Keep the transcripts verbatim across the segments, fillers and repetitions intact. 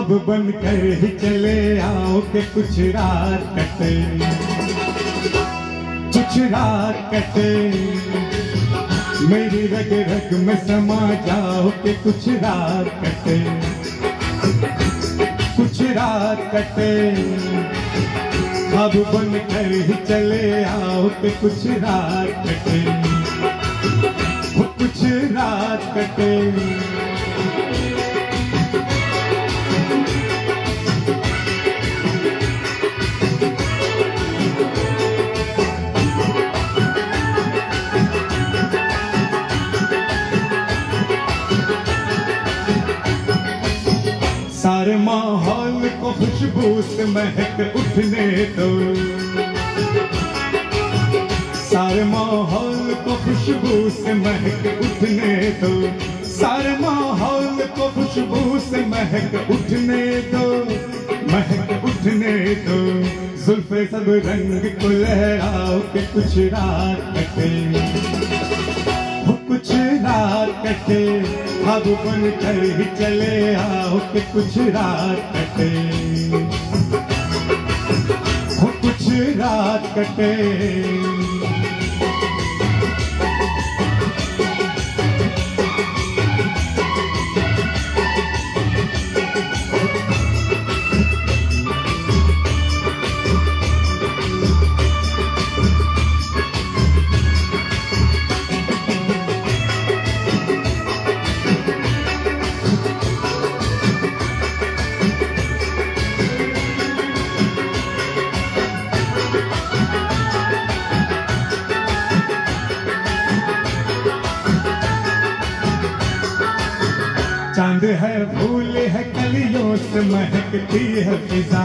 ख्वाब बन कर ही चले आओ के कुछ रात कटे, कुछ रात कटे, मेरी रग रग में समा जाओ के कुछ रात कटे, कुछ रात कटे, ख्वाब बन कर ही चले आओ के कुछ रात कटे, कुछ रात कटे। सारे माहौल को खुशबू से महक उठने दो, सारे माहौल को खुशबू से महक उठने दो, सारे माहौल को खुशबू से महक उठने दो, महक उठने दो। जुल्फे सब रंग को लहराओ के कुछ रात कटे, कुछ रात कटे, ख्वाब बन कर ही चले आओ के कुछ रात कटे, कुछ रात कटे। चांद है फूल है कलियों से महकती है फिजा,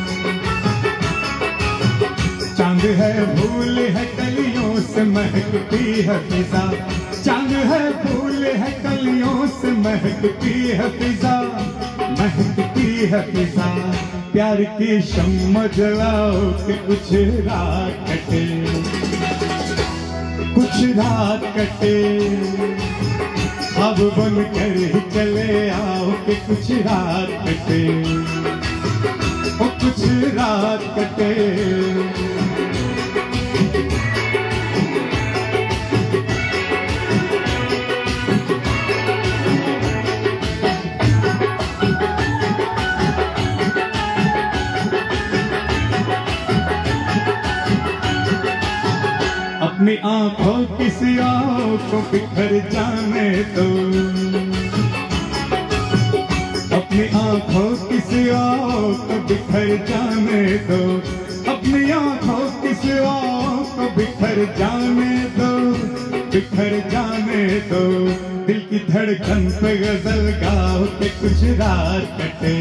चांद है फूल है कलियों से महकती है फिजा, चांद है फूल है कलियों से महकती है फिजा, महकती है फिजा। प्यार की शम्मा जलाओ कि कुछ रात कटे, कुछ रात कटे, ख्वाब बन कर ही चले आओ कि कुछ रात कटे, ओ कुछ रात कटे। अपनी आंखों की सियाहों को बिखर जाने दो, अपनी आंखों की सियाहों को बिखर जाने दो, अपनी आंखों की सियाहों को बिखर जाने दो, बिखर जाने दो। दिल की धड़कन पे गजल गाओ के कुछ रात कटे,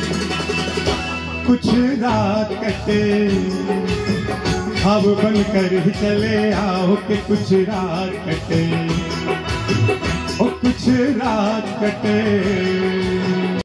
कुछ रात कटे, ख्वाब बन कर ही चले आओ कि कुछ रात कटे, ओ कुछ रात कटे।